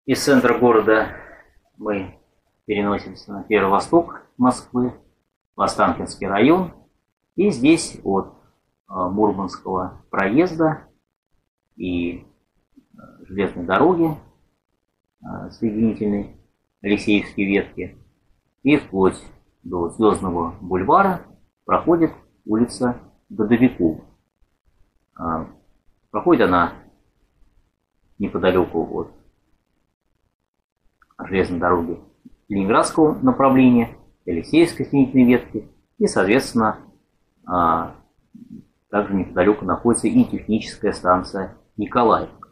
Из центра города мы переносимся на северо-восток Москвы, в Останкинский район. И здесь от Мурманского проезда и железной дороги соединительной Алексеевской ветки и вплоть до Звездного бульвара проходит улица Годовикова. Проходит она неподалеку от железной дороги Ленинградского направления, Алексеевской соединительной ветки, и, соответственно, также неподалеку находится и техническая станция Николаевка.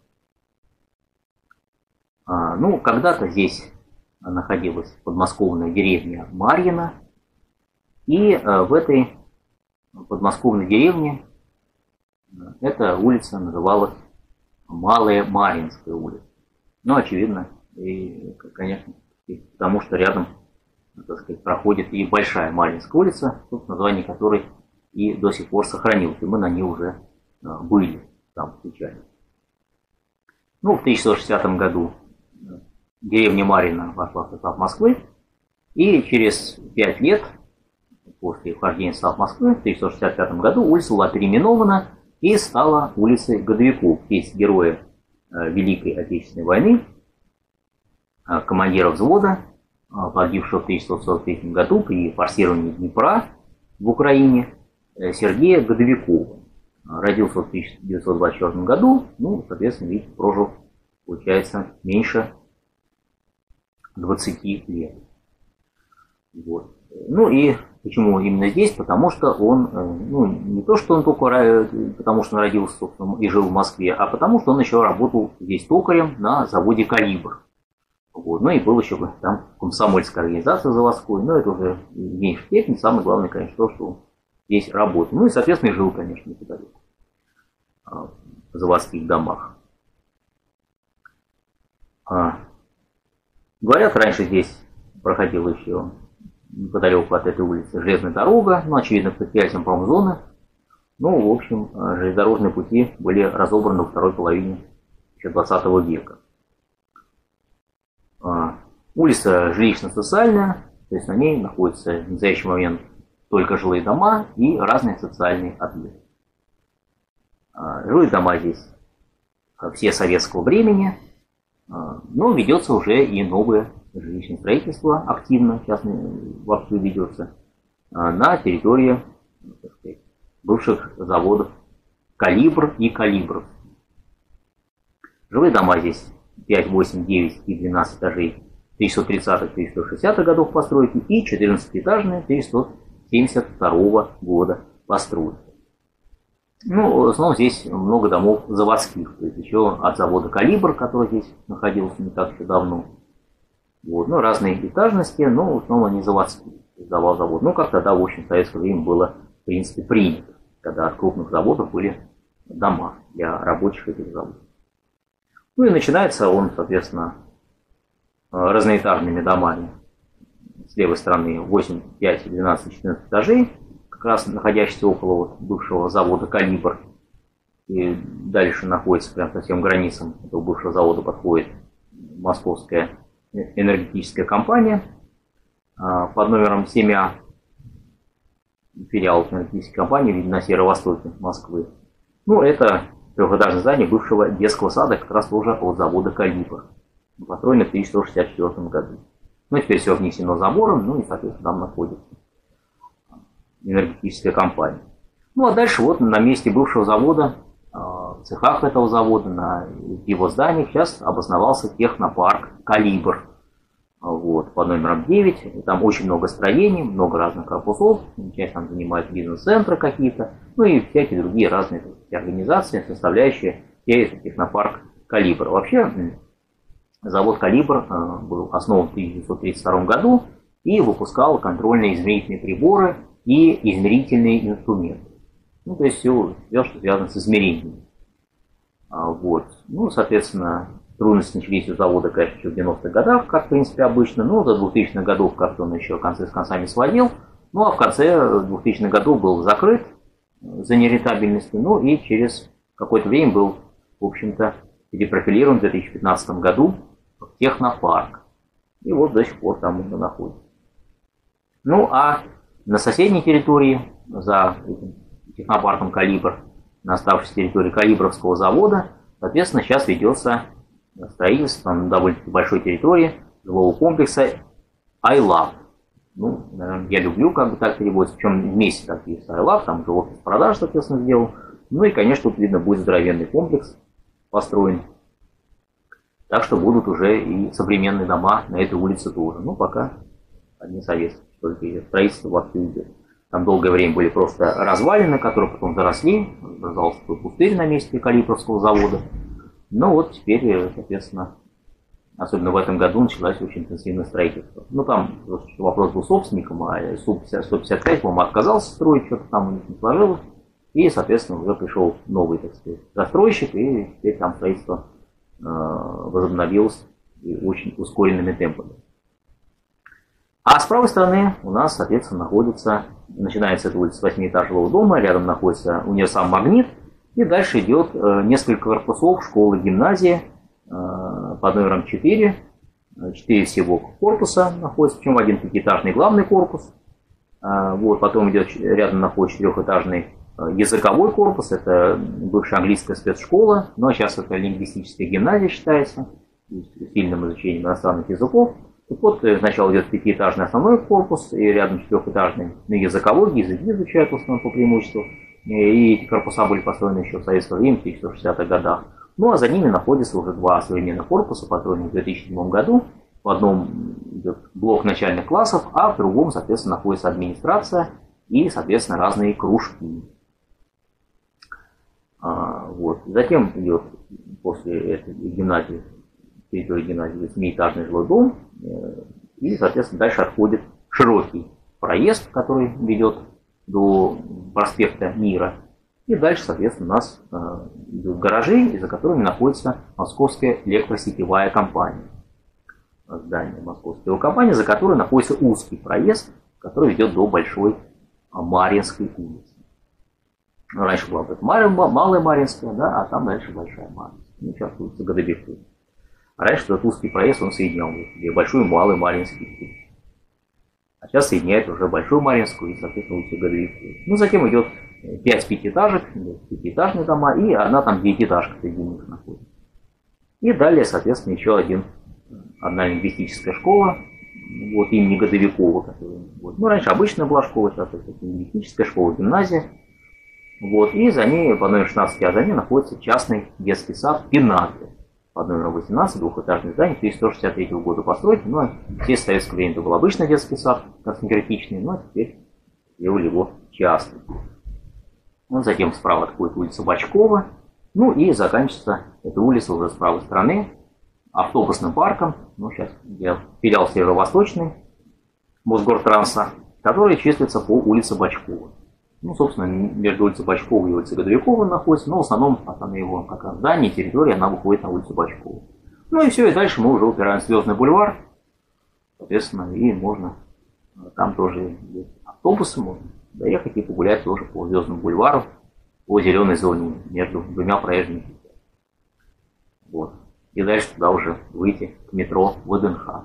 Когда-то здесь находилась подмосковная деревня Марьино, и в этой подмосковной деревне эта улица называлась Малая Марьинская улица. Очевидно, и, конечно, потому что рядом, так сказать, проходит и Большая Марьинская улица, название которой и до сих пор сохранилось, и мы на ней уже были, там встречались. В 1960 году деревня Марьино вошла в состав Москвы, и через 5 лет после вхождения в состав Москвы, в 1965 году, улица была переименована и стала улицей Годовиков, в честь героя Великой Отечественной войны, командира взвода, погибшего в 1943 году при форсировании Днепра в Украине, Сергея Годовикова. Родился в 1924 году, соответственно, видите, прожил, получается, меньше 20 лет. Вот. И почему именно здесь? Потому что он, не то, что он только потому что он родился, собственно, и жил в Москве, а потому что он еще работал здесь токарем на заводе «Калибр». Вот. И был еще там комсомольская организация заводской, но это уже в меньшей степени. Самое главное, конечно, то, что он здесь работал. И, соответственно, и жил, конечно, неподалеку, в заводских домах. Говорят, раньше здесь проходила еще неподалеку от этой улицы железная дорога, очевидно, предприятием промзоны. В общем, железнодорожные пути были разобраны во второй половине еще 20 века. Улица жилищно-социальная, то есть на ней находятся в настоящий момент только жилые дома и разные социальные объекты. Жилые дома здесь все советского времени, но ведется уже и новое жилищное строительство активно, сейчас вовсю ведется, на территории, так сказать, бывших заводов «Калибр» и «Калибров». Жилые дома здесь 5, 8, 9 и 12 этажей 1930-1960 годов постройки и 14-этажные 1972 года постройки. В основном здесь много домов заводских, то есть еще от завода «Калибр», который здесь находился не так еще давно. Вот. Разные этажности, но в основном они заводские, издавал завод. Как тогда, в общем, в советское время было, в принципе, принято, когда от крупных заводов были дома для рабочих этих заводов. И начинается он, соответственно, разноэтажными домами. С левой стороны 8, 5, 12, 14 этажей, как раз находящихся около бывшего завода «Калибр». И дальше находится прямо совсем границам этого бывшего завода подходит московская энергетическая компания под номером 7А. Филиал энергетической компании, видно, на северо-востоке Москвы. Это трехэтажное здание бывшего детского сада, как раз тоже от завода «Калибр», построено в 1964 году. Теперь все внесено забором, и, соответственно, там находится энергетическая компания. А дальше на месте бывшего завода, в цехах этого завода, на его зданиях сейчас обосновался технопарк «Калибр». Под номером 9. Там очень много строений, много разных корпусов. Часть там занимает бизнес-центры какие-то, и всякие другие разные организации, составляющие технопарк «Калибр». Вообще, завод «Калибр» был основан в 1932 году и выпускал контрольные измерительные приборы и измерительные инструменты. То есть все, что связано с измерениями. Соответственно, трудности начались у завода, конечно, еще в 90-х годах, как в принципе обычно, до 2000-х годов как-то он еще концы с концами сводил, а в конце 2000-х годов был закрыт за нерентабельностью, и через какое-то время был, в общем-то, перепрофилирован в 2015 году технопарк. И вот до сих пор там он находится. Ну а на соседней территории, за этим технопарком «Калибр», на оставшейся территории Калибровского завода, соответственно, сейчас ведется строительство на довольно-таки большой территории жилого комплекса iLab. Ну, наверное, я люблю, как бы так переводится, причем вместе так есть iLab, там же офис продаж, соответственно, сделал. Ну и, конечно, тут видно, будет здоровенный комплекс построен. Так что будут уже и современные дома на этой улице тоже. Ну, пока одни советские, только идет строительство вовсю идет. Там долгое время были просто развалины, которые потом заросли, образовался такой пустырь на месте Калибровского завода. Ну вот теперь, соответственно, особенно в этом году началось очень интенсивное строительство. Ну там вопрос был собственником, а Су-155, по-моему, отказался строить, что-то там у них не сложилось. И, соответственно, уже пришел новый, так сказать, застройщик, и теперь там строительство возобновилось и очень ускоренными темпами. А с правой стороны у нас, соответственно, начинается эта улица с 8-этажного дома, рядом находится универсам «Магнит», и дальше идет несколько корпусов школы, гимназии под номером 4. 4 всего корпуса находится, причем один пятиэтажный главный корпус. Вот, потом идет рядом находится 4-этажный языковой корпус, это бывшая английская спецшкола, но сейчас это лингвистическая гимназия считается, с сильным изучением иностранных языков. Так вот, сначала идет 5-этажный основной корпус, и рядом 4-этажный языковой, языки изучают в основном по преимуществу. И эти корпуса были построены еще в советское время, в 1960-х годах. Ну а за ними находятся уже 2 современных корпуса, построенных в 2007 году. В одном идет блок начальных классов, а в другом, соответственно, находится администрация и, соответственно, разные кружки. Вот. Затем идет после этой гимназии, территории гимназии, 7-этажный жилой дом, и, соответственно, дальше отходит широкий проезд, который ведет до проспекта Мира. И дальше, соответственно, у нас идут гаражи, за которыми находится Московская электросетевая компания. Здание Московской компании, за которой находится узкий проезд, который ведет до Большой Марьинской улицы. Раньше была Малая Марьинская, да, а там дальше Большая Марьинская. Ну, сейчас улица Годобевская. А раньше этот узкий проезд он соединял Большую и Малую Марьинскую. А сейчас соединяет уже Большую Марьинскую и, соответственно, улицу Годовикую. Ну, затем идет 5 пятиэтажек, 5-этажные дома, и одна там 9-этажка среди них находится. И далее, соответственно, еще одна лингвистическая школа, вот, имени Годовикова. Вот. Ну, раньше обычная была школа, сейчас это лингвистическая школа, гимназия. Вот, и за ней, по номеру 16, а за ней находится частный детский сад «Пенаты». Под номером 18, 2-этажное здание, 1963 года постройки, но здесь в советское время это был обычный детский сад, краснографичный, но теперь сделали его частным. Вот затем справа отходит улица Бочкова, ну и заканчивается эта улица уже с правой стороны автобусным парком, ну сейчас филиал Северо-Восточный Мосгортранса, который числится по улице Бочкова. Ну, собственно, между улицей Бочкова и улицей Годовикова находится, но в основном основные его как раз здание, территория, она выходит на улицу Бочкова. Ну и все, и дальше мы уже упираем в Звездный бульвар, соответственно, и можно, там тоже есть автобусы, можно доехать и погулять тоже по Звездному бульвару, по зеленой зоне между двумя проезжими путями. Вот. И дальше туда уже выйти к метро ВДНХ.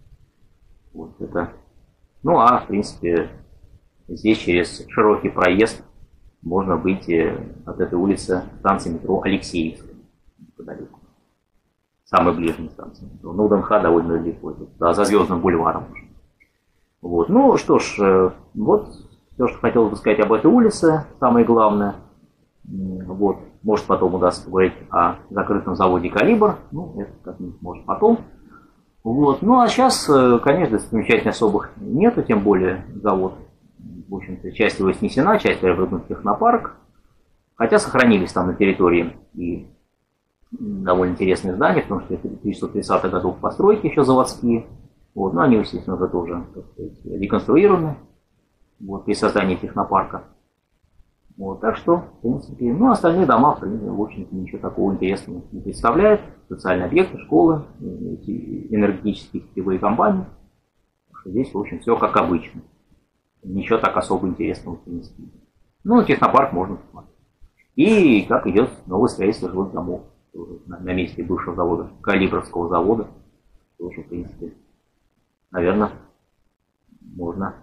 Вот это. Ну а, в принципе, здесь через широкий проезд можно выйти от этой улицы станции метро Алексеевская, неподалеку. Самая ближняя станция метро. Ну, ВДНХ довольно далеко, да, за Звездным бульваром. Вот. Ну что ж, вот все, что хотелось бы сказать об этой улице, самое главное. Вот. Может, потом удастся поговорить о закрытом заводе «Калибр». Ну, это как-нибудь может потом. Вот. Ну, а сейчас, конечно, замечательных особых нету, тем более завод. В общем-то, часть его снесена, часть переведена в технопарк. Хотя сохранились там на территории и довольно интересные здания, потому что это 1930-х годов постройки еще заводские. Вот. Но они, естественно, уже тоже, так сказать, реконструированы вот, при создании технопарка. Вот. Так что, в принципе, ну, остальные дома, в общем-то, ничего такого интересного не представляют. Социальные объекты, школы, энергетические сетевые компании. Так что здесь, в общем, все как обычно. Ничего так особо интересного, в принципе. Ну, технопарк можно посмотреть. И как идет новое строительство жилых домов на месте бывшего завода, Калибровского завода. тоже, в принципе, наверное, можно,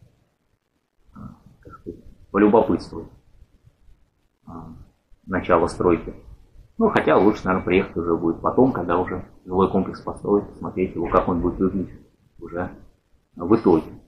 так сказать, полюбопытствовать начало стройки. Ну, хотя лучше, наверное, приехать уже будет потом, когда уже жилой комплекс построить, посмотреть его, как он будет выглядеть уже в итоге.